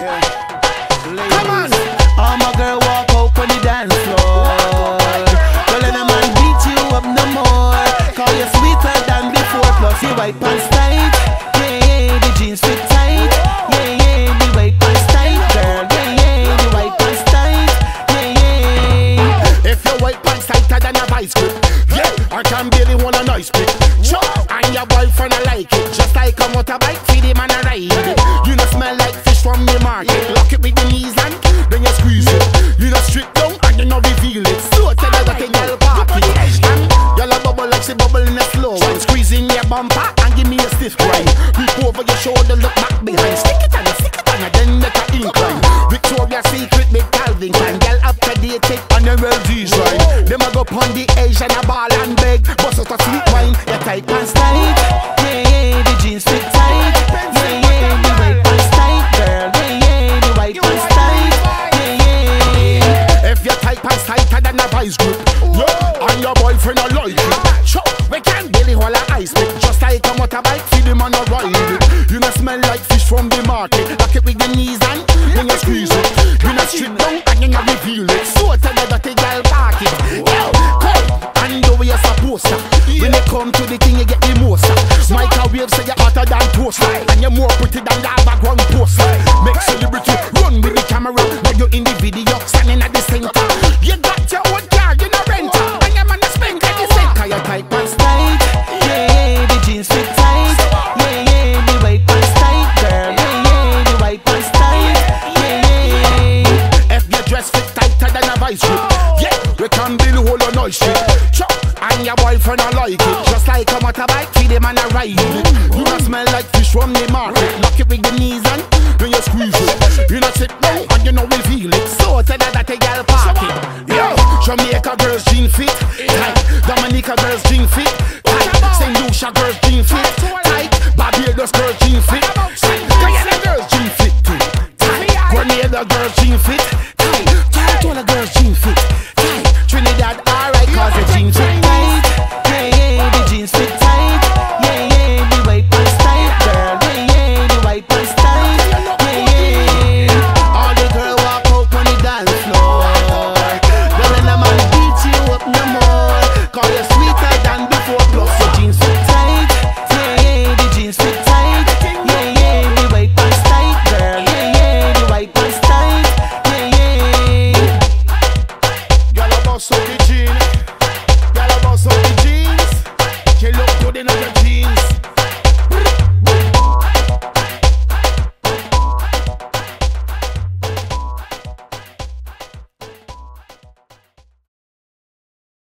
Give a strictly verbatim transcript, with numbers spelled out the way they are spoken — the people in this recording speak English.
Come on. All my girl walk out on the dance floor. Don't let a man beat you up no more. Call you sweeter than before. Plus your white pants tight. Yeah, yeah, the jeans fit tight. Yeah, yeah, the white pants tight, girl. Yeah, yeah, the white pants tight. Yeah, yeah. If your white pants tighter than a vice grip, yeah, I can barely want a nice pick. Chop, and your boyfriend I like it. Just like a motorbike, feed him and I ride it. You know smell like fish from the market. Lock it with the knees and then you squeeze it. You know strip down and you know reveal it. So tell her that you park it. And y'all a bubble like she bubble in a slow one. Squeezing your bumper and give me a stiff grind. Reach over your shoulder, look back behind. Stick it and stick it and then let her incline. Victoria's Secret, big Calvin Klein. Girl up to date it on the L G's right. Them a go pon the Asian a ball and beg. Bust out a sweet wine, your tight pants tight. Yeah, yeah, the jeans fit tight. Yeah, yeah, the white pants tight, girl. Yeah, yeah, the white pants tight. Yeah, yeah. If your tight pants tighter than a vice grip, yeah, and your boyfriend a like it. Chop, we can barely hold a ice pick. Just like a motorbike, feed him and a ride it. You know smell like fish from the market. Lock it with the knees and then you squeeze it. You know strip down and then you reveal it. So tell her that the girl park it. Yo, come and do what you're supposed to. When you come to the thing, you get the most. Microwave say you're hotter than toaster, and you're more pretty than that background poster. Make celebrity run with the camera. When you're in the video, standing at the center. You got your own car, you know rental, and your man a spend any cent. Cause your tight pants tight. Yeah, yeah, the jeans fit tight. Yeah, yeah, the white pants tight, girl. Yeah, yeah, the white pants tight. Yeah, yeah. If your dress fit tighter than a vice grip, yeah, we can build a whole lot noise shit. Chop, and your boyfriend I like it. Just like a motorbike, feed him and I ride it. You don't smell like fish from the market. Lock it with the knees